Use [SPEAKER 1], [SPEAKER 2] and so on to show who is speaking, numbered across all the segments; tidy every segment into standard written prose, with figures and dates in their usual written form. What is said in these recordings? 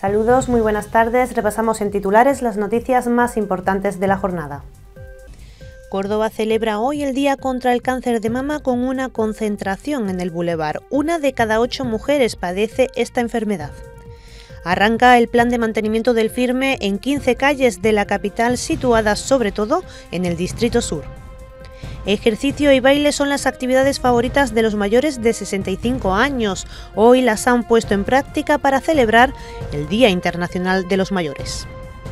[SPEAKER 1] Saludos, muy buenas tardes. Repasamos en titulares las noticias más importantes de la jornada. Córdoba celebra hoy el Día contra el Cáncer de Mama con una concentración en el Boulevard. 1 de cada 8 mujeres padece esta enfermedad. Arranca el plan de mantenimiento del Firme en 15 calles de la capital situadas sobre todo en el Distrito Sur. Ejercicio y baile son las actividades favoritas de los mayores de 65 años. Hoy las han puesto en práctica para celebrar el Día Internacional de los Mayores.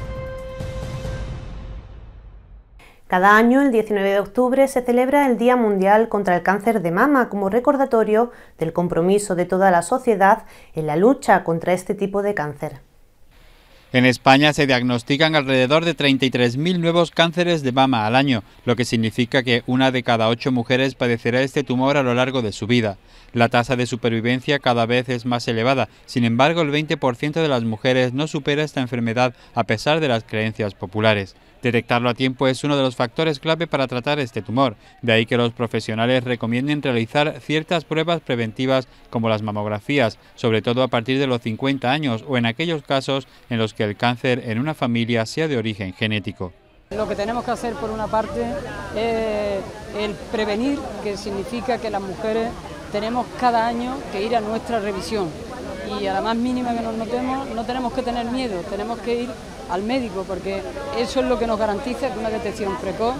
[SPEAKER 1] Cada año, el 19 de octubre, se celebra el Día Mundial contra el Cáncer de Mama como recordatorio del compromiso de toda la sociedad en la lucha contra este tipo de cáncer.
[SPEAKER 2] En España se diagnostican alrededor de 33.000 nuevos cánceres de mama al año, lo que significa que 1 de cada 8 mujeres padecerá este tumor a lo largo de su vida. La tasa de supervivencia cada vez es más elevada, sin embargo el 20% de las mujeres no supera esta enfermedad a pesar de las creencias populares. Detectarlo a tiempo es uno de los factores clave para tratar este tumor, de ahí que los profesionales recomienden realizar ciertas pruebas preventivas como las mamografías, sobre todo a partir de los 50 años o en aquellos casos en los que el cáncer en una familia sea de origen genético.
[SPEAKER 3] Lo que tenemos que hacer por una parte es el prevenir, que significa que las mujeres tenemos cada año que ir a nuestra revisión y a la más mínima que nos notemos no tenemos que tener miedo, tenemos que ir al médico porque eso es lo que nos garantiza que una detección precoz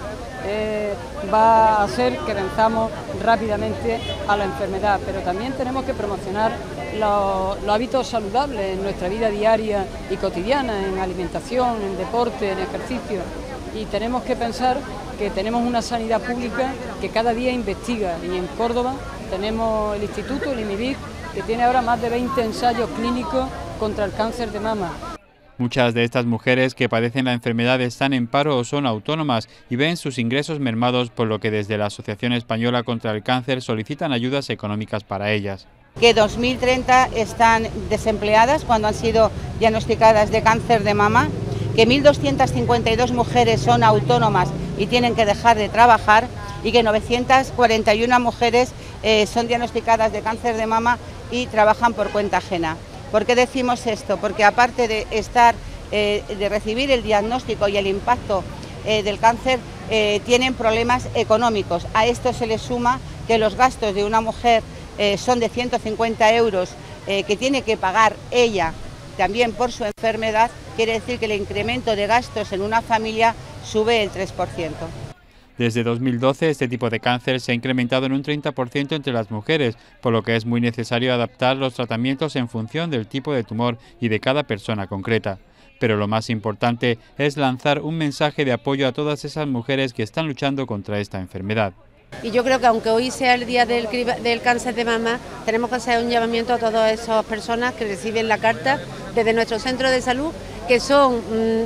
[SPEAKER 3] va a hacer que venzamos rápidamente a la enfermedad, pero también tenemos que promocionar los hábitos saludables en nuestra vida diaria y cotidiana, en alimentación, en deporte, en ejercicio, y tenemos que pensar que tenemos una sanidad pública que cada día investiga, y en Córdoba tenemos el Instituto, el IMIBIC, que tiene ahora más de 20 ensayos clínicos contra el cáncer de mama.
[SPEAKER 2] Muchas de estas mujeres que padecen la enfermedad están en paro o son autónomas y ven sus ingresos mermados, por lo que desde la Asociación Española contra el Cáncer solicitan ayudas económicas para ellas.
[SPEAKER 4] Que 2.030 están desempleadas cuando han sido diagnosticadas de cáncer de mama, que 1.252 mujeres son autónomas y tienen que dejar de trabajar y que 941 mujeres son diagnosticadas de cáncer de mama y trabajan por cuenta ajena. ¿Por qué decimos esto? Porque aparte de de recibir el diagnóstico y el impacto del cáncer, tienen problemas económicos. A esto se le suma que los gastos de una mujer son de 150 euros que tiene que pagar ella también por su enfermedad. Quiere decir que el incremento de gastos en una familia sube el 3%.
[SPEAKER 2] Desde 2012 este tipo de cáncer se ha incrementado en un 30% entre las mujeres, por lo que es muy necesario adaptar los tratamientos en función del tipo de tumor y de cada persona concreta. Pero lo más importante es lanzar un mensaje de apoyo a todas esas mujeres que están luchando contra esta enfermedad.
[SPEAKER 5] Y yo creo que aunque hoy sea el día del cáncer de mama, tenemos que hacer un llamamiento a todas esas personas que reciben la carta desde nuestro centro de salud, que son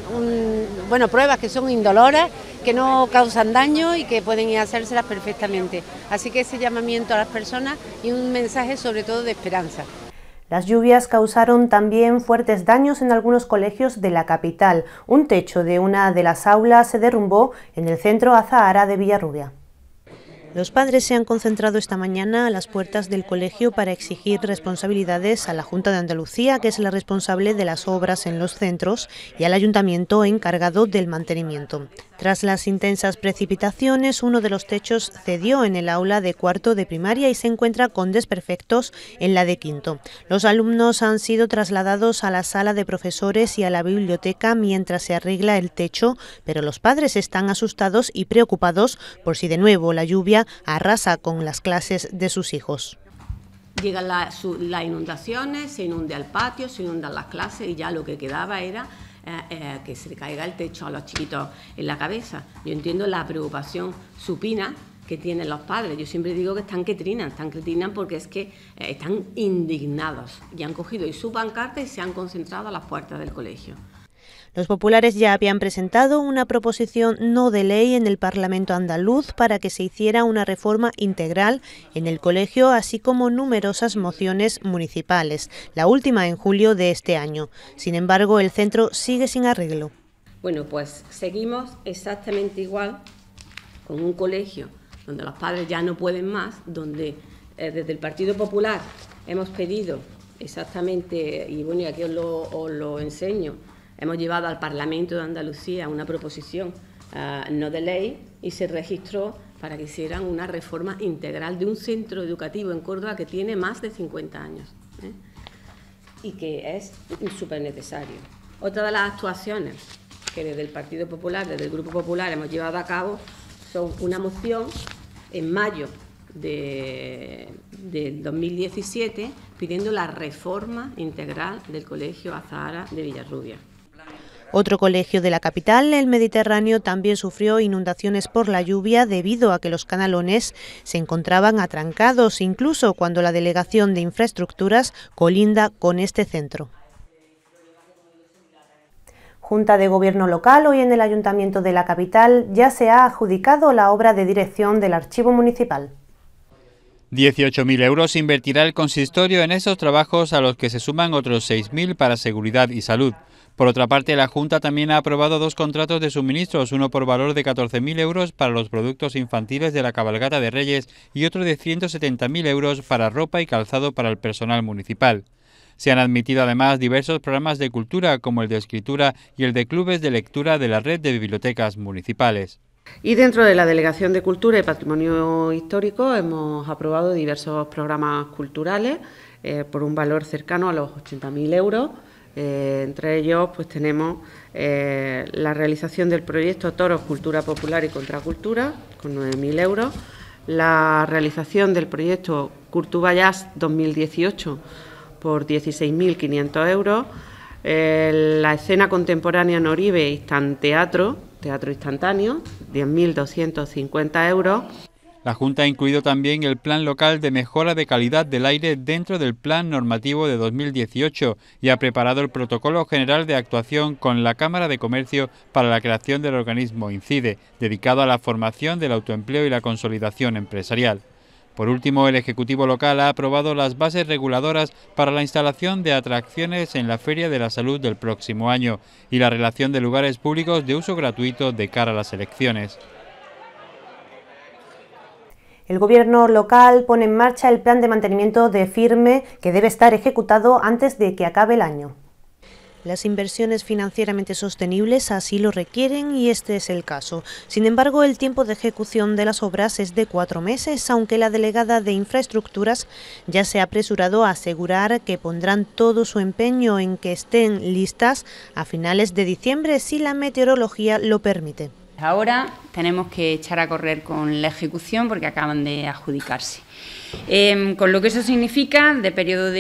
[SPEAKER 5] pruebas que son indoloras, que no causan daño y que pueden ir a hacérselas perfectamente. Así que ese llamamiento a las personas y un mensaje sobre todo de esperanza.
[SPEAKER 1] Las lluvias causaron también fuertes daños en algunos colegios de la capital. Un techo de una de las aulas se derrumbó en el centro Azahara de Villarrubia. Los padres se han concentrado esta mañana a las puertas del colegio para exigir responsabilidades a la Junta de Andalucía, que es la responsable de las obras en los centros, y al ayuntamiento encargado del mantenimiento. Tras las intensas precipitaciones, uno de los techos cedió en el aula de cuarto de primaria y se encuentra con desperfectos en la de quinto. Los alumnos han sido trasladados a la sala de profesores y a la biblioteca mientras se arregla el techo, pero los padres están asustados y preocupados por si de nuevo la lluvia arrasa con las clases de sus hijos.
[SPEAKER 6] Llegan las inundaciones, se inunda el patio, se inundan las clases y ya lo que quedaba era que se le caiga el techo a los chiquitos en la cabeza. Yo entiendo la preocupación supina que tienen los padres. Yo siempre digo que están que trinan porque es que están indignados y han cogido y su pancarta y se han concentrado a las puertas del colegio.
[SPEAKER 1] Los populares ya habían presentado una proposición no de ley en el Parlamento andaluz para que se hiciera una reforma integral en el colegio, así como numerosas mociones municipales, la última en julio de este año. Sin embargo, el centro sigue sin arreglo.
[SPEAKER 6] Bueno, pues seguimos exactamente igual con un colegio donde los padres ya no pueden más, donde desde el Partido Popular hemos pedido exactamente, y bueno, y aquí os lo enseño, hemos llevado al Parlamento de Andalucía una proposición no de ley y se registró para que hicieran una reforma integral de un centro educativo en Córdoba que tiene más de 50 años y que es súper necesario. Otra de las actuaciones que desde el Partido Popular, desde el Grupo Popular hemos llevado a cabo son una moción en mayo del 2017 pidiendo la reforma integral del Colegio Azahara de Villarrubia.
[SPEAKER 1] Otro colegio de la capital, el Mediterráneo, también sufrió inundaciones por la lluvia debido a que los canalones se encontraban atrancados, incluso cuando la Delegación de Infraestructuras colinda con este centro. Junta de Gobierno local, hoy en el Ayuntamiento de la capital ya se ha adjudicado la obra de dirección del Archivo Municipal.
[SPEAKER 2] 18.000 euros invertirá el consistorio en esos trabajos, a los que se suman otros 6.000 para seguridad y salud. Por otra parte, la Junta también ha aprobado 2 contratos de suministros, uno por valor de 14.000 euros para los productos infantiles de la cabalgata de Reyes y otro de 170.000 euros para ropa y calzado para el personal municipal. Se han admitido además diversos programas de cultura, como el de escritura y el de clubes de lectura de la red de bibliotecas municipales.
[SPEAKER 7] Y dentro de la Delegación de Cultura y Patrimonio Histórico hemos aprobado diversos programas culturales por un valor cercano a los 80.000 euros. Entre ellos pues tenemos la realización del proyecto Toros, Cultura Popular y Contracultura, con 9.000 euros, la realización del proyecto Curtubayas 2018 por 16.500 euros, la escena contemporánea Noribe Instant Teatro instantáneo, 10.250 euros.
[SPEAKER 2] La Junta ha incluido también el Plan Local de Mejora de Calidad del Aire dentro del Plan Normativo de 2018 y ha preparado el Protocolo General de Actuación con la Cámara de Comercio para la creación del organismo INCIDE, dedicado a la formación del autoempleo y la consolidación empresarial. Por último, el Ejecutivo local ha aprobado las bases reguladoras para la instalación de atracciones en la Feria de la Salud del próximo año y la relación de lugares públicos de uso gratuito de cara a las elecciones.
[SPEAKER 1] El Gobierno local pone en marcha el plan de mantenimiento de Firme, que debe estar ejecutado antes de que acabe el año. Las inversiones financieramente sostenibles así lo requieren y este es el caso. Sin embargo, el tiempo de ejecución de las obras es de 4 meses, aunque la delegada de Infraestructuras ya se ha apresurado a asegurar que pondrán todo su empeño en que estén listas a finales de diciembre si la meteorología lo permite.
[SPEAKER 8] Ahora tenemos que echar a correr con la ejecución porque acaban de adjudicarse. Con lo que eso significa de periodo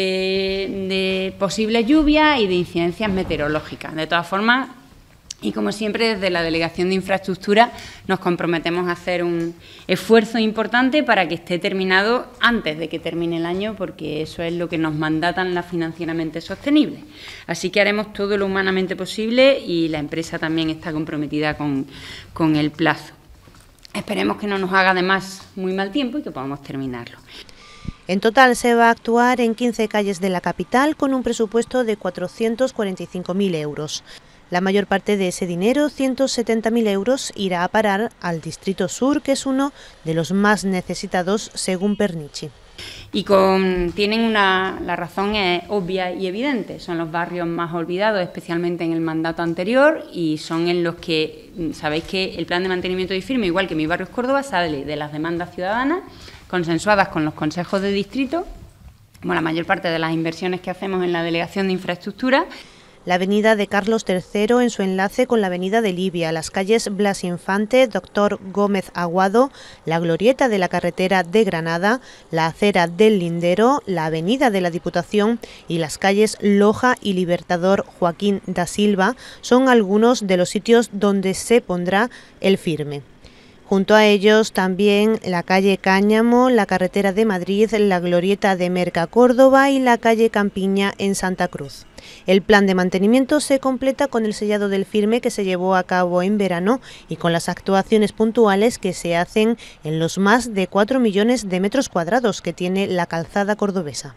[SPEAKER 8] de posible lluvia y de incidencias meteorológicas. De todas formas, y como siempre desde la Delegación de Infraestructura nos comprometemos a hacer un esfuerzo importante para que esté terminado antes de que termine el año, porque eso es lo que nos mandatan las financieramente sostenibles. Así que haremos todo lo humanamente posible y la empresa también está comprometida con el plazo. Esperemos que no nos haga además muy mal tiempo y que podamos terminarlo.
[SPEAKER 1] En total se va a actuar en 15 calles de la capital con un presupuesto de 445.000 euros. La mayor parte de ese dinero, 170.000 euros, irá a parar al Distrito Sur, que es uno de los más necesitados según Pernici.
[SPEAKER 8] Y tienen la razón es obvia y evidente, son los barrios más olvidados, especialmente en el mandato anterior, y son en los que, sabéis que el plan de mantenimiento de Firme, igual que Mi Barrio es Córdoba, sale de las demandas ciudadanas, consensuadas con los consejos de distrito, como la mayor parte de las inversiones que hacemos en la Delegación de Infraestructura.
[SPEAKER 1] La avenida de Carlos III en su enlace con la avenida de Libia, las calles Blas Infante, Doctor Gómez Aguado, la glorieta de la carretera de Granada, la acera del Lindero, la avenida de la Diputación y las calles Loja y Libertador Joaquín da Silva son algunos de los sitios donde se pondrá el Firme. Junto a ellos también la calle Cáñamo, la carretera de Madrid, la glorieta de Merca Córdoba y la calle Campiña en Santa Cruz. El plan de mantenimiento se completa con el sellado del Firme que se llevó a cabo en verano y con las actuaciones puntuales que se hacen en los más de 4 millones de metros cuadrados que tiene la calzada cordobesa.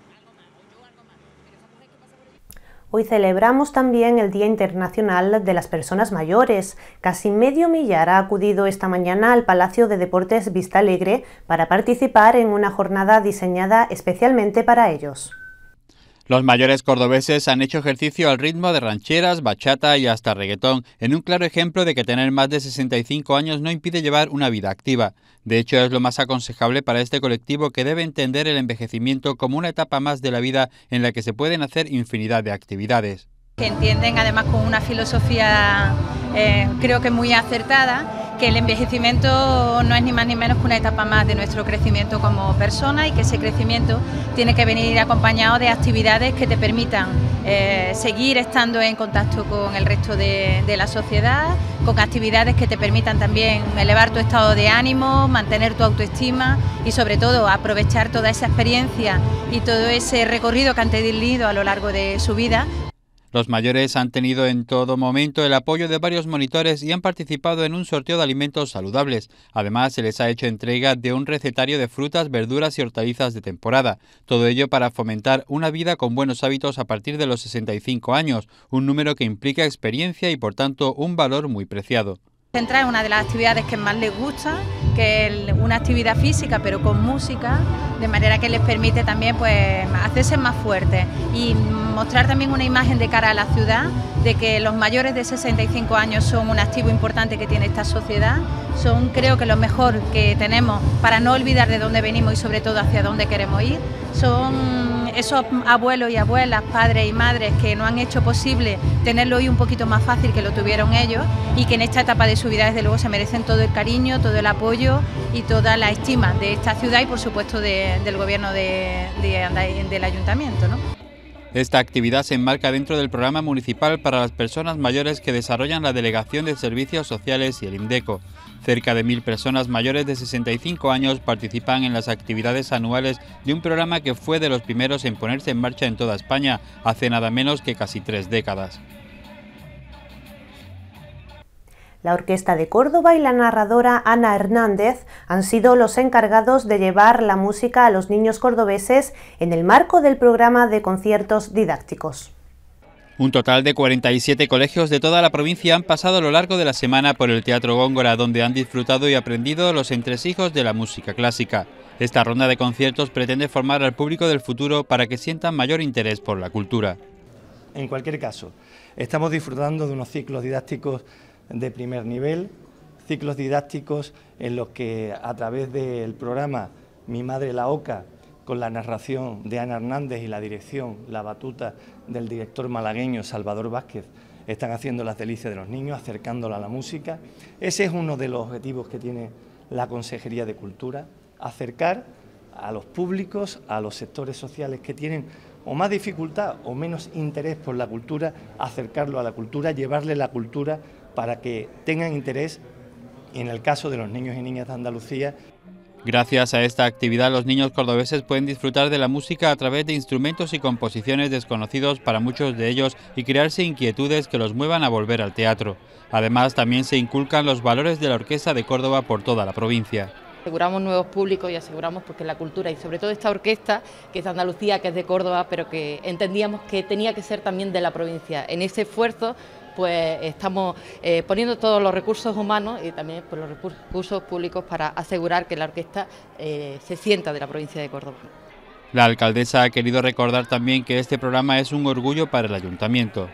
[SPEAKER 1] Hoy celebramos también el Día Internacional de las Personas Mayores. Casi medio millar ha acudido esta mañana al Palacio de Deportes Vistalegre para participar en una jornada diseñada especialmente para ellos.
[SPEAKER 2] Los mayores cordobeses han hecho ejercicio al ritmo de rancheras, bachata y hasta reggaetón, en un claro ejemplo de que tener más de 65 años no impide llevar una vida activa. De hecho, es lo más aconsejable para este colectivo, que debe entender el envejecimiento como una etapa más de la vida en la que se pueden hacer infinidad de actividades.
[SPEAKER 9] Que entienden además con una filosofía creo que muy acertada, que el envejecimiento no es ni más ni menos que una etapa más de nuestro crecimiento como persona, y que ese crecimiento tiene que venir acompañado de actividades que te permitan seguir estando en contacto con el resto de la sociedad, con actividades que te permitan también elevar tu estado de ánimo, mantener tu autoestima y sobre todo aprovechar toda esa experiencia y todo ese recorrido que han tenido a lo largo de su vida.
[SPEAKER 2] Los mayores han tenido en todo momento el apoyo de varios monitores y han participado en un sorteo de alimentos saludables. Además, se les ha hecho entrega de un recetario de frutas, verduras y hortalizas de temporada. Todo ello para fomentar una vida con buenos hábitos a partir de los 65 años, un número que implica experiencia y por tanto un valor muy preciado.
[SPEAKER 9] Centrar en una de las actividades que más les gusta, que es una actividad física pero con música, de manera que les permite también pues hacerse más fuertes y mostrar también una imagen de cara a la ciudad de que los mayores de 65 años son un activo importante que tiene esta sociedad, son creo que lo mejor que tenemos para no olvidar de dónde venimos y sobre todo hacia dónde queremos ir, son esos abuelos y abuelas, padres y madres que nos han hecho posible tenerlo hoy un poquito más fácil que lo tuvieron ellos, y que en esta etapa de su vida desde luego se merecen todo el cariño, todo el apoyo y toda la estima de esta ciudad y por supuesto del gobierno del ayuntamiento, ¿no?
[SPEAKER 2] Esta actividad se enmarca dentro del programa municipal para las personas mayores que desarrollan la Delegación de Servicios Sociales y el INDECO. Cerca de 1000 personas mayores de 65 años participan en las actividades anuales de un programa que fue de los primeros en ponerse en marcha en toda España hace nada menos que casi 3 décadas.
[SPEAKER 1] La Orquesta de Córdoba y la narradora Ana Hernández han sido los encargados de llevar la música a los niños cordobeses en el marco del programa de conciertos didácticos.
[SPEAKER 2] Un total de 47 colegios de toda la provincia han pasado a lo largo de la semana por el Teatro Góngora, donde han disfrutado y aprendido los entresijos de la música clásica. Esta ronda de conciertos pretende formar al público del futuro para que sientan mayor interés por la cultura.
[SPEAKER 10] En cualquier caso, estamos disfrutando de unos ciclos didácticos de primer nivel, ciclos didácticos en los que a través del programa Mi Madre la Oca, con la narración de Ana Hernández y la dirección, la batuta del director malagueño Salvador Vázquez, están haciendo las delicias de los niños, acercándola a la música. Ese es uno de los objetivos que tiene la Consejería de Cultura, acercar a los públicos, a los sectores sociales que tienen o más dificultad o menos interés por la cultura, acercarlo a la cultura, llevarle la cultura para que tengan interés, en el caso de los niños y niñas de Andalucía.
[SPEAKER 2] Gracias a esta actividad, los niños cordobeses pueden disfrutar de la música a través de instrumentos y composiciones desconocidos para muchos de ellos y crearse inquietudes que los muevan a volver al teatro. Además, también se inculcan los valores de la Orquesta de Córdoba por toda la provincia.
[SPEAKER 11] Aseguramos nuevos públicos y aseguramos porque la cultura y sobre todo esta orquesta que es de Andalucía, que es de Córdoba, pero que entendíamos que tenía que ser también de la provincia. En ese esfuerzo pues estamos poniendo todos los recursos humanos y también pues, los recursos públicos para asegurar que la orquesta se sienta de la provincia de Córdoba.
[SPEAKER 2] La alcaldesa ha querido recordar también que este programa es un orgullo para el ayuntamiento.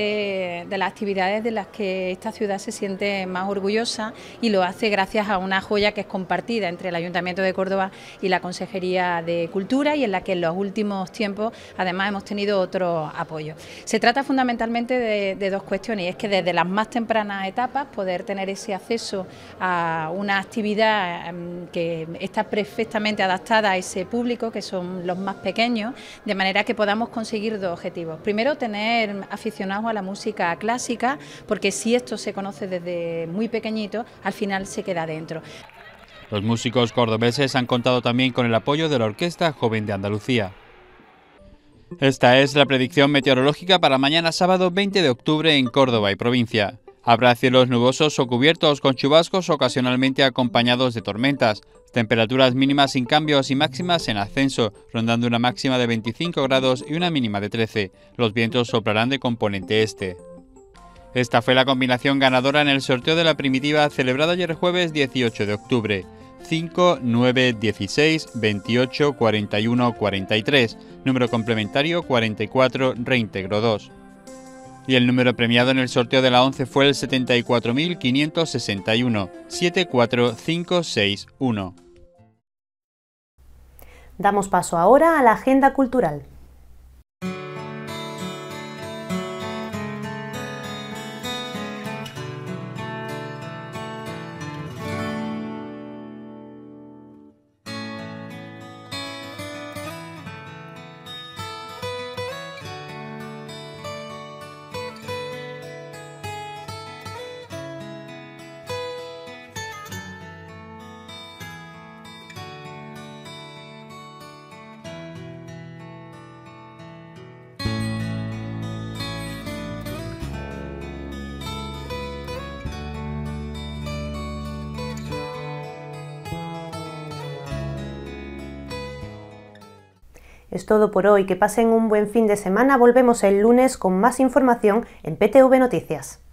[SPEAKER 9] De las actividades de las que esta ciudad se siente más orgullosa, y lo hace gracias a una joya que es compartida entre el Ayuntamiento de Córdoba y la Consejería de Cultura, y en la que en los últimos tiempos además hemos tenido otro apoyo. Se trata fundamentalmente de dos cuestiones, y es que desde las más tempranas etapas poder tener ese acceso a una actividad que está perfectamente adaptada a ese público, que son los más pequeños, de manera que podamos conseguir dos objetivos. Primero, tener aficionados a la música clásica, porque si esto se conoce desde muy pequeñito, al final se queda dentro.
[SPEAKER 2] Los músicos cordobeses han contado también con el apoyo de la Orquesta Joven de Andalucía. Esta es la predicción meteorológica para mañana sábado 20 de octubre en Córdoba y provincia. Habrá cielos nubosos o cubiertos con chubascos ocasionalmente acompañados de tormentas. Temperaturas mínimas sin cambios y máximas en ascenso, rondando una máxima de 25 grados y una mínima de 13. Los vientos soplarán de componente este. Esta fue la combinación ganadora en el sorteo de la primitiva celebrado ayer jueves 18 de octubre. 5916 28 41 43, número complementario 44 reintegro 2. Y el número premiado en el sorteo de la 11 fue el 74.561, 74561.
[SPEAKER 1] Damos paso ahora a la agenda cultural. Es todo por hoy, que pasen un buen fin de semana. Volvemos el lunes con más información en PTV Noticias.